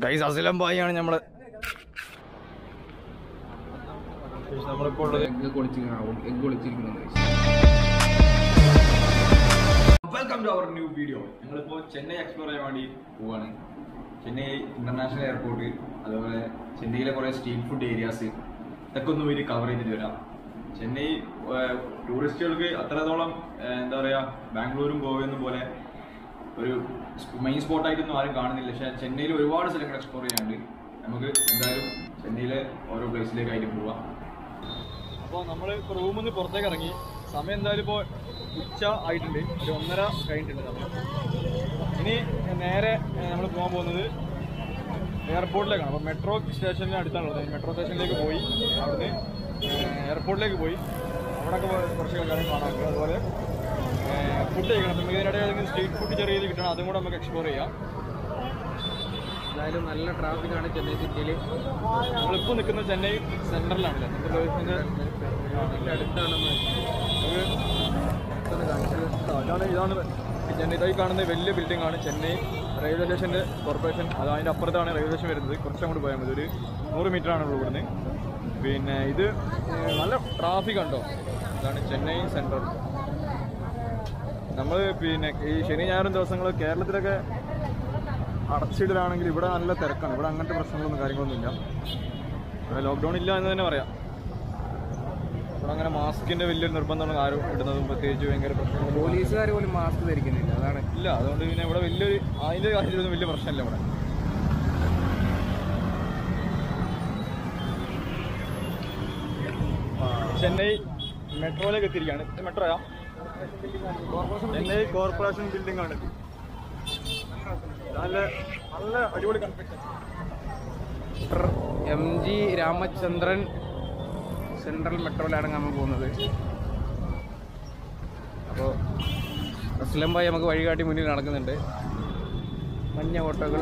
Guys Aslam ഭായിയാണ് നമ്മളിപ്പോൾ ഉള്ളത്. Welcome to our new video. ഞങ്ങളിപ്പോൾ ചെന്നൈ എക്സ്പ്ലോർ ചെയ്യാൻ വേണ്ടി പോവാണ്. ചെന്നൈ ഇന്റർനാഷണൽ എയർപോർട്ട്, അതുപോലെ ചെന്നൈയിലെ കുറേ സ്ട്രീറ്റ് ഫുഡ് ഏരിയാസ്, ഇതൊക്കെ ഒന്ന് പോയി കവർ ചെയ്തിട്ട് വരാം. ചെന്നൈ ടൂറിസ്റ്റുകൾക്ക് അത്രത്തോളം എന്താ പറയുക, ബാംഗ്ലൂരും ഗോവയൊന്നും പോലെ ഒരു മെയിൻ സ്പോട്ടായിട്ടൊന്നും ആരും കാണുന്നില്ല. പക്ഷേ ചെന്നൈയിൽ ഒരുപാട് സ്ഥലങ്ങൾ എക്സ്പ്ലോർ ചെയ്യാനുണ്ട്. നമുക്ക് എന്തായാലും ചെന്നൈയിലെ ഓരോ പ്ലേസിലേക്കായിട്ട് പോവാം. അപ്പോൾ നമ്മൾ ഇപ്പോൾ റൂമിൽ നിന്ന് പുറത്തേക്ക് ഇറങ്ങി. സമയം എന്തായാലും ഇപ്പോൾ ഉച്ച ആയിട്ടുണ്ട്, ഒരു 1:30 കഴിഞ്ഞിട്ടുണ്ട് സമയം. ഇനി നേരെ നമ്മൾ പോകാൻ പോകുന്നത് എയർപോർട്ടിലേക്കാണ്. അപ്പോൾ മെട്രോ സ്റ്റേഷനിൽ അടുത്താണുള്ളത്. മെട്രോ സ്റ്റേഷനിലേക്ക് പോയി അവിടുന്ന് എയർപോർട്ടിലേക്ക് പോയി അവിടെയൊക്കെ കുറച്ച് കാര്യം കാണാറുണ്ട്. അതുപോലെ ഫുഡ് കഴിക്കണം. നമുക്ക് ഇതിനിടയിൽ ഏതെങ്കിലും സ്ട്രീറ്റ് ഫുഡ് ചെറിയ രീതിയിൽ കിട്ടണം, അതും കൂടെ നമുക്ക് എക്സ്പ്ലോർ ചെയ്യാം. എന്തായാലും നല്ല ട്രാഫിക്കാണ് ചെന്നൈ സിറ്റിയിൽ. നമ്മളിപ്പോൾ നിൽക്കുന്നത് ചെന്നൈ സെൻട്രലിലാണല്ലേ, അടുത്താണ്. ഇതാണ് ചെന്നൈ കാണുന്ന വലിയ ബിൽഡിംഗ് ആണ് ചെന്നൈ റെയിൽവേ സ്റ്റേഷൻ്റെ കോർപ്പറേഷൻ. അത് അതിൻ്റെ അപ്പുറത്താണ് റെയിൽവേ സ്റ്റേഷൻ വരുന്നത്. കുറച്ചങ്ങോട്ട് പോയാൽ മതി, ഒരു 100 മീറ്ററാണ് ഇവിടുന്ന്. പിന്നെ ഇത് നല്ല ട്രാഫിക് ഉണ്ടോ, ഇതാണ് ചെന്നൈ സെൻട്രൽ. നമ്മൾ പിന്നെ ഈ ശനി ഞായറും ദിവസങ്ങൾ കേരളത്തിലൊക്കെ അടച്ചിടലാണെങ്കിൽ ഇവിടെ നല്ല തിരക്കാണ്. ഇവിടെ അങ്ങനത്തെ പ്രശ്നങ്ങളൊന്നും കാര്യങ്ങളൊന്നും ഇല്ല. ഇവിടെ ലോക്ക്ഡൗൺ ഇല്ല എന്ന് തന്നെ പറയാം. ഇവിടെ അങ്ങനെ മാസ്കിൻ്റെ വലിയൊരു നിർബന്ധമാണ് ആരും ഇടുന്നതും പ്രത്യേകിച്ച് ഭയങ്കര പ്രശ്നങ്ങൾ. പോലീസുകാർ പോലും മാസ്ക് ധരിക്കുന്നില്ല, അതാണ് ഇല്ല. അതുകൊണ്ട് പിന്നെ ഇവിടെ വലിയൊരു അതിൻ്റെ കാര്യത്തിലൊന്നും വലിയ പ്രശ്നമില്ല. ഇവിടെ ചെന്നൈ മെട്രോയിലേക്ക് എത്തിയിരിക്കുകയാണ്. ഇത് മെട്രോയാ, ചെന്നൈ കോർപ്പറേഷൻ ബിൽഡിംഗ് ആണ്. നല്ല നല്ല അടിപൊളി കൺസ്ട്രക്ഷൻ. MG രാമചന്ദ്രൻ സെൻട്രൽ മെട്രോയിലാണ് നമ്മൾ പോകുന്നത്. അപ്പോൾ അസ്ലം ഭായി നമുക്ക് വഴികാട്ടി മുന്നിൽ നടക്കുന്നുണ്ട്. മഞ്ഞ ഓട്ടോകൾ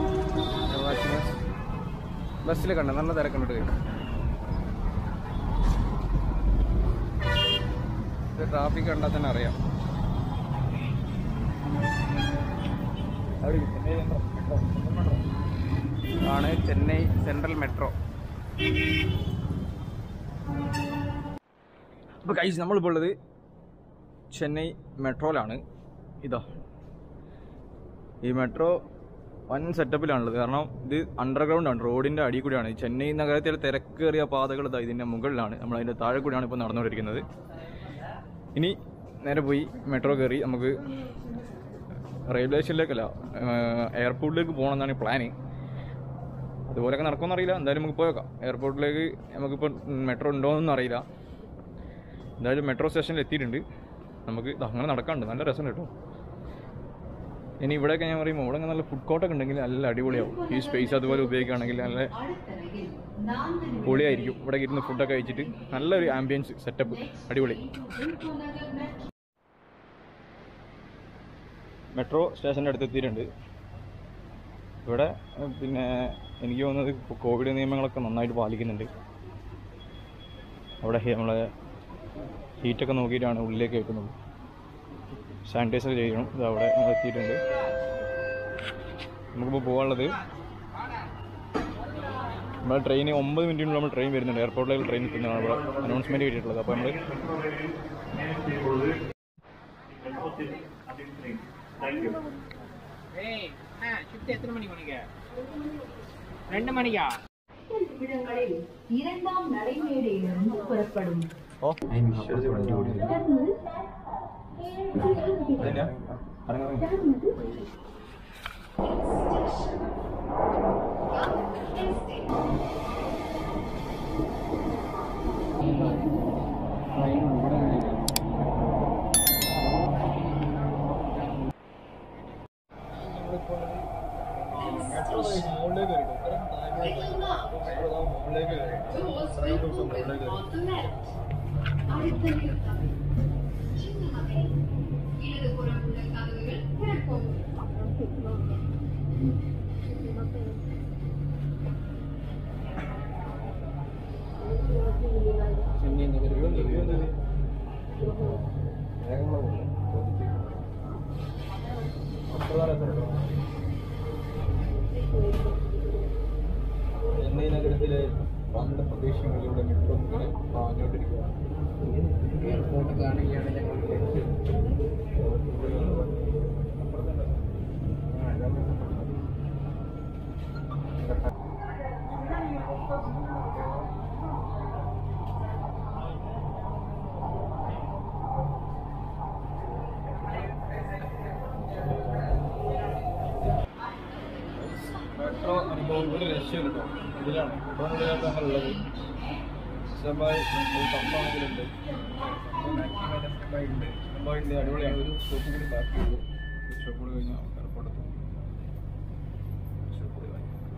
ബസ്സിൽ കണ്ട നല്ല തിരക്കുണ്ട്. ഇത് ട്രാഫിക് കണ്ടാൽ തന്നെ അറിയാം. ആണ് ചെന്നൈ സെൻട്രൽ മെട്രോ. അപ്പോൾ ഗൈസ് നമ്മളിപ്പോൾ ഉള്ളത് ചെന്നൈ മെട്രോയിലാണ്. ഇതാ ഈ മെട്രോ വൻ സെറ്റപ്പിലാണുള്ളത്. കാരണം ഇത് അണ്ടർഗ്രൗണ്ടാണ്, റോഡിൻ്റെ അടിയിൽ കൂടിയാണ്. ചെന്നൈ നഗരത്തിലെ തിരക്കേറിയ പാതകൾ ഇതാ ഇതിൻ്റെ മുകളിലാണ്. നമ്മളതിൻ്റെ താഴെ കൂടിയാണ് ഇപ്പോൾ നടന്നുകൊണ്ടിരിക്കുന്നത്. ഇനി നേരെ പോയി മെട്രോ കയറി നമുക്ക് റെയിൽവേ സ്റ്റേഷനിലേക്കല്ല എയർപോർട്ടിലേക്ക് പോകണമെന്നാണ് പ്ലാന്. അതുപോലെയൊക്കെ നടക്കുമെന്നറിയില്ല. എന്തായാലും നമുക്ക് പോയേക്കാം. എയർപോർട്ടിലേക്ക് നമുക്കിപ്പോൾ മെട്രോ ഉണ്ടോയെന്നൊന്നും അറിയില്ല. എന്തായാലും മെട്രോ സ്റ്റേഷനിൽ എത്തിയിട്ടുണ്ട്. നമുക്ക് അങ്ങനെ നടക്കാനുണ്ട്. നല്ല രസമുണ്ട് കേട്ടോ. ഇനി ഇവിടെയൊക്കെ ഞാൻ പറയുമ്പോൾ ഇവിടെ നല്ല ഫുഡ് കോർട്ടൊക്കെ ഉണ്ടെങ്കിൽ നല്ല അടിപൊളിയാവും. ഈ സ്പേസ് അതുപോലെ ഉപയോഗിക്കുകയാണെങ്കിൽ നല്ല പൊളിയായിരിക്കും. ഇവിടെ ഇരുന്ന് ഫുഡൊക്കെ കഴിച്ചിട്ട് നല്ലൊരു ആംബിയൻസ് സെറ്റപ്പ്, അടിപൊളി. മെട്രോ സ്റ്റേഷൻ്റെ അടുത്ത് എത്തിയിട്ടുണ്ട്. ഇവിടെ പിന്നെ എനിക്ക് തോന്നുന്നത് കോവിഡ് നിയമങ്ങളൊക്കെ നന്നായിട്ട് പാലിക്കുന്നുണ്ട്. അവിടെ നമ്മളെ ഹീറ്റൊക്കെ നോക്കിയിട്ടാണ് ഉള്ളിലേക്ക് കയറ്റുന്നത്. സാനിറ്റൈസർ ചെയ്യണം. ഇത് അവിടെ നമ്മൾ എത്തിയിട്ടുണ്ട്. നമുക്കിപ്പോൾ പോകാനുള്ളത് നമ്മൾ ട്രെയിൻ 9 മിനിറ്റിനുള്ളിൽ നമ്മൾ ട്രെയിൻ വരുന്നുണ്ട്. എയർപോർട്ടിലേക്ക് ട്രെയിൻ എത്തുന്നതാണ് ഇവിടെ അനൗൺസ്മെൻറ്റ് കിട്ടിയിട്ടുള്ളത്. അപ്പോൾ നമ്മൾ എത്ര മണിക്കാ? 2 മണിക്കാ. இரண்டாம் நடைமேடையிலிருந்து புறப்படும். ചെന്നൈ നഗരത്തിലെ പ്രാന്ത പ്രദേശങ്ങളിലൂടെ മെട്രോ ഇങ്ങനെ പാഞ്ഞോണ്ടിരിക്കുകയാണ്. എയർപോർട്ട് കാണുകയാണ് ഞങ്ങളുടെ ലക്ഷ്യം. മെട്രോ അനുഭവം ഒരു രക്ഷയില്ല കേട്ടോ. ഇതിലാണ് ഇവിടെയാണ് ഞങ്ങളുള്ളത്. സംഭവങ്ങളുണ്ട്, അടിപൊളിയാണ്. ഒരു സ്റ്റോപ്പ് കൂടി ബാക്ക് ചെയ്തു. സ്റ്റോപ്പ് കൂടി കഴിഞ്ഞാൽ എയർപോർട്ട് സ്റ്റോപ്പ് കൂടി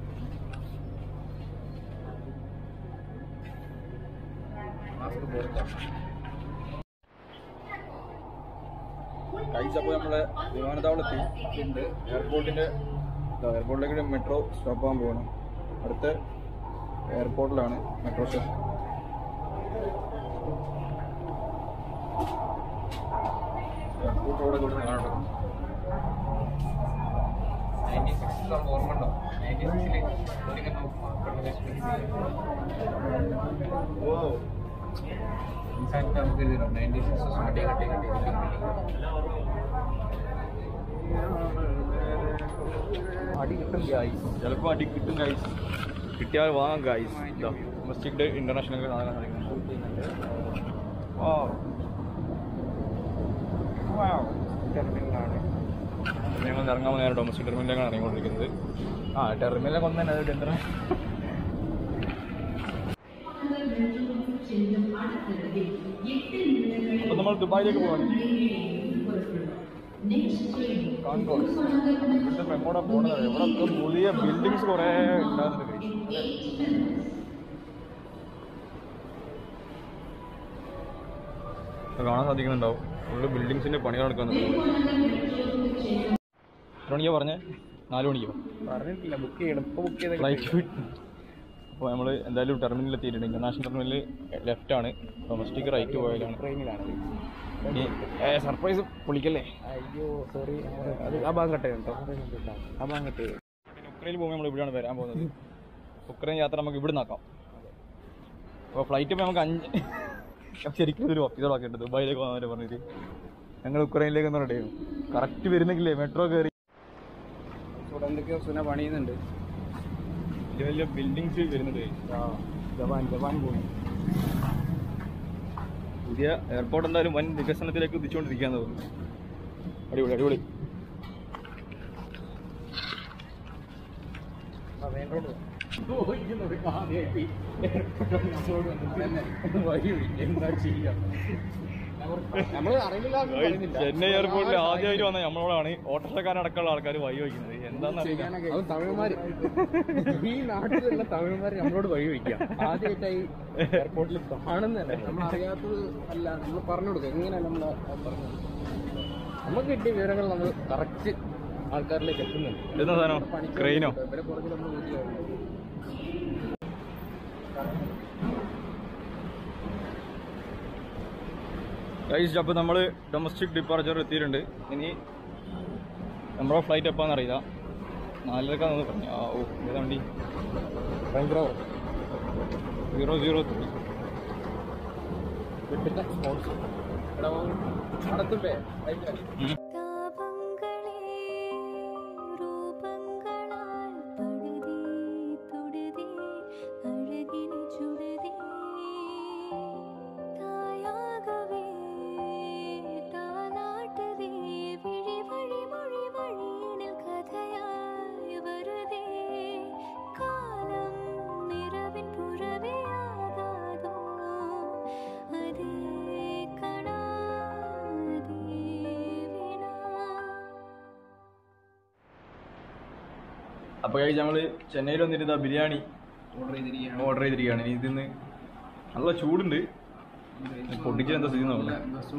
കഴിച്ചപ്പോൾ നമ്മളെ വിമാനത്താവളത്തിൽ എയർപോർട്ടിലേക്ക് മെട്രോ സ്റ്റോപ്പ് ആകാൻ പോകണം. അടുത്ത എയർപോർട്ടിലാണ് മെട്രോ സ്റ്റേഷൻ. എയർപോർട്ടോടെ കൂടി കാണട്ടോ. 96 ഓർമ്മ ഉണ്ടോ? 96 നമുക്ക് 96 അടി കിട്ടും ഗൈസ്. ചിലപ്പോൾ അടി കിട്ടും ഗൈസ്. കിട്ടിയാൽ വാങ്ങാം ഗൈസ്. ഡൊമസ്റ്റിക് ഇന്റർനാഷണൽ ടെർമിനലാണ് ഞങ്ങൾ ഇറങ്ങാൻ നേരം. ഡൊമസ്റ്റിക് ടെർമിനലിലാണ് ഇറങ്ങിക്കൊണ്ടിരിക്കുന്നത്. ടെർമിനലൊക്കെ ഒന്ന് തന്നെ അത് ഇന്റർനാഷണൽ. അപ്പോൾ നമ്മൾ ദുബായിലേക്ക് പോകാൻ എങ്ങോട്ടാ പോകണത്? ഇവിടെ പുതിയ ബിൽഡിങ്സ് കുറേ ഉണ്ടാകുന്നുണ്ട്. കാണാൻ സാധിക്കുന്നുണ്ടാവും. ഫുള്ള് ബിൽഡിങ്സിന്റെ പണി നടക്കുന്നുണ്ട്. എത്ര മണിക്കാ പറഞ്ഞേ? 4 മണിക്കോ? പറഞ്ഞിട്ടില്ല. ബുക്ക് ചെയ്യണം. ഇപ്പോൾ ബുക്ക് ചെയ്ത ഫ്ലൈറ്റ്. അപ്പോൾ നമ്മൾ എന്തായാലും ടെർമിനലിൽ എത്തിയിട്ടുണ്ട്. ഇന്റർനാഷണൽ ടെർമിനൽ ലെഫ്റ്റാണ്. ഡൊമസ്റ്റിക് റൈറ്റ് പോയാലാണ്. ട്രെയിനിലാണ്. സർപ്രൈസ് പൊളിക്കല്ലേ? അയ്യോ സോറി. അത് ആ ഭാഗം കട്ട് ചെയ്യട്ടോ. ആ ഭാഗം കട്ട് ചെയ്യും. ഉക്രൈനിൽ പോകുമ്പോൾ നമ്മൾ ഇവിടെയാണ് വരാൻ പോകുന്നത്. ഉക്രൈൻ യാത്ര നമുക്ക് ഇവിടെ നിന്നാക്കാം. അപ്പോൾ ഫ്ലൈറ്റ് ഇപ്പോൾ നമുക്ക് 5 ശരിക്കും ഒരു ഓഫീസറാക്കിയിട്ട് ദുബായിലേക്ക് പോകാൻ പറഞ്ഞിട്ട് ഞങ്ങൾ ഉക്രൈനിലേക്ക് ഒന്ന് റെഡി ചെയ്യും. കറക്റ്റ് വരുന്നെങ്കിലേ മെട്രോ കയറി. ഇവിടെ എന്തൊക്കെയോ സുന പണിയുന്നുണ്ട്. വലിയ വലിയ ബിൽഡിങ്സ് വരുന്നുണ്ട്. ജപ്പാൻ പോയി. പുതിയ എയർപോർട്ട് എന്തായാലും വൻ വികസനത്തിലേക്ക് എത്തിച്ചുകൊണ്ടിരിക്കുകയെന്ന് തോന്നുന്നു. അടിപൊളി അടിപൊളി. ചെന്നൈ എയർപോർട്ടിൽ ആദ്യമായിട്ട് വന്ന നമ്മളോടാണ് ഓട്ടോറിക്ഷക്കാരടക്കമുള്ള ആൾക്കാർ വഴി വയ്ക്കുന്നത്. എന്താണെന്ന് തമിഴന്മാര്, ഈ നാട്ടിലുള്ള തമിഴന്മാര് നമ്മളോട് വഴി വയ്ക്കുക. ആദ്യമായിട്ടായി എയർപോർട്ടിൽ കാണുന്നതല്ലേ. നമ്മൾ അറിയാത്തത് അല്ല, നമ്മൾ പറഞ്ഞു കൊടുക്കുക. എങ്ങനെയാണ് നമ്മൾ പറഞ്ഞു നമുക്ക് കിട്ടിയ വിവരങ്ങൾ നമ്മൾ കറക്റ്റ് ആൾക്കാരിലേക്ക് എത്തുന്നുണ്ട്. എന്താ സാധനം? ക്രെയിനോ? ഇവരെ പുറകിൽ നമ്മൾ വീട്ടിലാണ്. ഗൈസ്, അപ്പോൾ നമ്മൾ ഡൊമസ്റ്റിക് ഡിപ്പാർച്ചർ എത്തിയിട്ടുണ്ട്. ഇനി നമ്മുടെ ഫ്ലൈറ്റ് എപ്പോഴാണെന്ന് അറിയില്ല. 4:30 പറഞ്ഞു. ഓ ഏതാ വണ്ടി? 003. അടുത്തുണ്ടേ അപ്പോൾ ഞങ്ങൾ ചെന്നൈയിൽ വന്നിട്ട് ബിരിയാണി ഓർഡർ ചെയ്തിരിക്കുകയാണ്. ഇനി ഇതിന്ന് നല്ല ചൂടുണ്ട്. പൊട്ടിച്ച് എന്താ സ്ഥിതി നോക്കില്ല.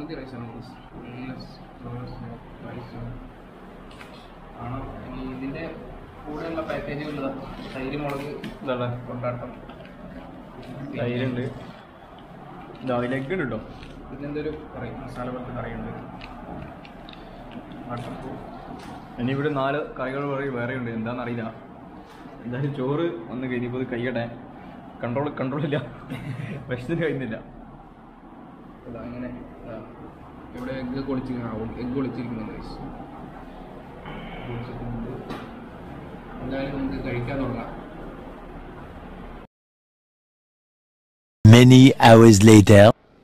ഇതിന്റെ കൂടെയുള്ള പാക്കേജുകൾ തൈര് മുളക് ഇതാണ് കൊണ്ടാട്ടം. തൈരുണ്ട്, ലെഗ് ഉണ്ട് കേട്ടോ. ഇതിനെന്തൊരു കറി, മസാല പോലത്തെ കറിയുണ്ട്. ഇനി ഇവിടെ 4 കറികൾ വേറെയുണ്ട്. എന്താണെന്നറിയില്ല. എന്തായാലും ചോറ് വന്ന് കഴിഞ്ഞപ്പോൾ കഴിയട്ടെ. കൺട്രോൾ ഇല്ല, വിശന്നിട്ട് കഴിയുന്നില്ല. അങ്ങനെ ഇവിടെ എഗ്ഗ് ഒളിച്ചിരിക്കുന്നുണ്ട്. എന്തായാലും നമുക്ക് കഴിക്കാൻ തുടങ്ങാം. Many hours later.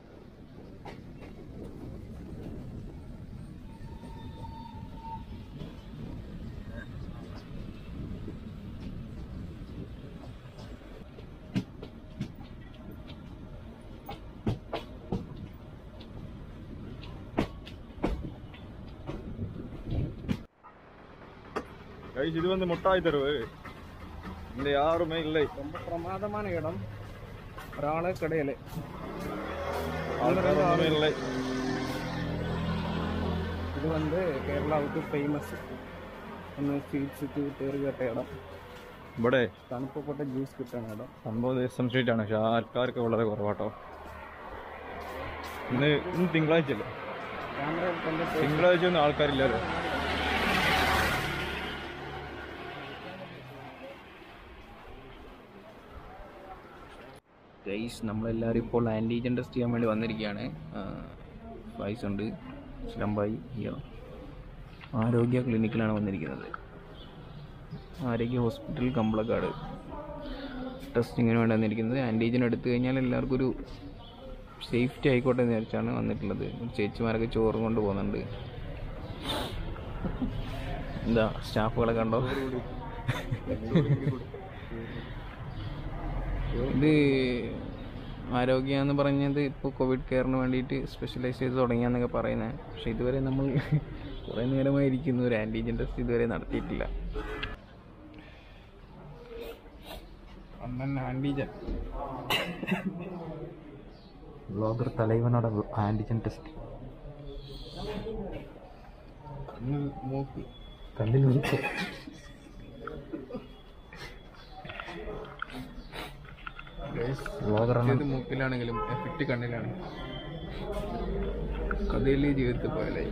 இது வந்து முட்டாய் தருவு இந்த யாருமே இல்லை. ரொம்ப பிரமாதமான இடம். ஒராளே கிடையாது, இல்லை. இது வந்து കേരളാவுக்கு ഫേമസ് സ്വീറ്റ്സ് പേര് കേട്ട ഇടം. ഇവിടെ തണുപ്പപ്പെട്ട ജ്യൂസ് കിട്ടുന്ന ഇടം. സംഭവം ദേശം സ്ട്രീറ്റ് ആണ്, പക്ഷെ ആൾക്കാർക്ക് വളരെ കുറവാട്ടോ. ഇന്ന് തിങ്കളാഴ്ച അല്ലേ? തിങ്കളാഴ്ച ഒന്നും ആൾക്കാരില്ലല്ലോ. ഗൈസ്, നമ്മളെല്ലാവരും ഇപ്പോൾ ആൻറ്റിജൻ ടെസ്റ്റ് ചെയ്യാൻ വേണ്ടി വന്നിരിക്കുകയാണ്. ഫൈസ് ഉണ്ട്, സ്ലംബായി ആരോഗ്യ ക്ലിനിക്കിലാണ് വന്നിരിക്കുന്നത്. ആരോഗ്യ ഹോസ്പിറ്റൽ കമ്പളക്കാട് ടെസ്റ്റിങ്ങിന് വേണ്ടി വന്നിരിക്കുന്നത്. ആൻറ്റിജൻ എടുത്തു കഴിഞ്ഞാൽ എല്ലാവർക്കും ഒരു സേഫ്റ്റി ആയിക്കോട്ടെ എന്ന് വിചാരിച്ചാണ് വന്നിട്ടുള്ളത്. ചേച്ചിമാരൊക്കെ ചോറും കൊണ്ട് പോകുന്നുണ്ട്. എന്താ സ്റ്റാഫുകളെ കണ്ടോ? ഇത് ആരോഗ്യ എന്ന് പറഞ്ഞത് ഇപ്പോൾ കോവിഡ് കെയറിന് വേണ്ടിയിട്ട് സ്പെഷ്യലൈസ് ചെയ്ത് തുടങ്ങിയാന്നൊക്കെ പറയുന്നത്. പക്ഷെ ഇതുവരെ നമ്മൾ കുറേ നേരമായിരിക്കുന്നു ഒരു ആൻറ്റിജൻ ടെസ്റ്റ് ഇതുവരെ നടത്തിയിട്ടില്ല. ആൻറ്റിജൻ ബ്ലോഗർ തലൈവനോட ആൻറ്റിജൻ ടെസ്റ്റ് കണ്ണിൽ നോക്കി മൂക്കിലാണെങ്കിലും എഫക്റ്റ് കണ്ണിലാണ്. കഥയിലെ ജീവിതത്തിൽ പോയാലായി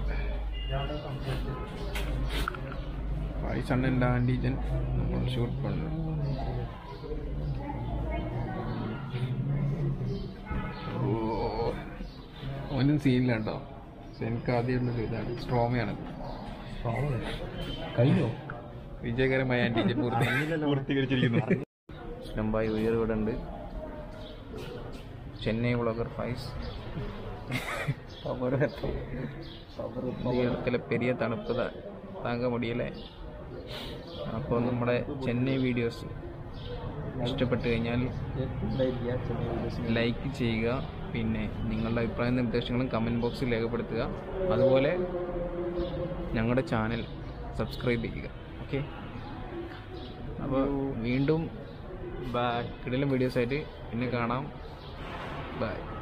വയസ്സണ്ണൻ്റെ ആൻറ്റിജൻ നമ്മൾ ഷൂട്ട് പണ്ട്. ഒന്നും സീനില്ല കേട്ടോ. എനിക്ക് ആദ്യമുള്ളൊരു ഇതാണ്, സ്ട്രോമയാണ്. കഴിഞ്ഞോ? വിജയകരമായ ആൻറ്റിജൻ പൂർത്തീകരിച്ചിരിക്കുന്നു. സ്ലംബായി ഉയർ ഇവിടെ ഉണ്ട്. ചെന്നൈ വ്ളോഗർ ഫൈസ് இடத்துல பெரிய തണുപ്പ് താങ്ക മുടിയല്ലേ. അപ്പോൾ നമ്മുടെ ചെന്നൈ വീഡിയോസ് ഇഷ്ടപ്പെട്ട് കഴിഞ്ഞാൽ ലൈക്ക് ചെയ്യുക. പിന്നെ നിങ്ങളുടെ അഭിപ്രായ നിർദ്ദേശങ്ങളും കമൻറ്റ് ബോക്സിൽ രേഖപ്പെടുത്തുക. അതുപോലെ ഞങ്ങളുടെ ചാനൽ സബ്സ്ക്രൈബ് ചെയ്യുക. ഓക്കെ, അപ്പോൾ വീണ്ടും കിടിലൻ വീഡിയോസായിട്ട് പിന്നെ കാണാം. ബൈ.